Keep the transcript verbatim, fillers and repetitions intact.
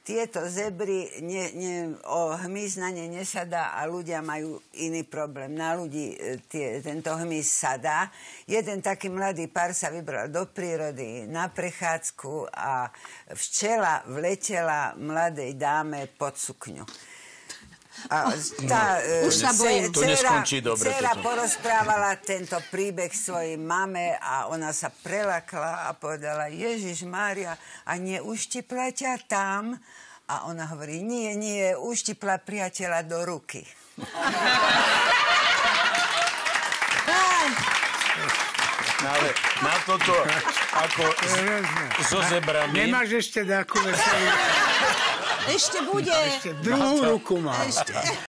tieto zebry, ne, ne, o hmyz na ne nesadá a ľudia majú iný problém. Na ľudí tie, tento hmyz sadá. Jeden taký mladý pár sa vybral do prírody na prechádzku a včela vletela mladej dáme pod sukňu. A tá no, už sa bojím. To neskončí dobre. Dcera porozprávala tento príbeh svojej mame a ona sa prelakla a povedala, Ježiš Mária, a neuštipla ťa tam? A ona hovorí, nie, nie, uštipla priateľa do ruky. No, ale na toto, ako so zebrami... Nemáš ešte takú veselú... Ešte bude. Ešte druhú ruku má. Ešte.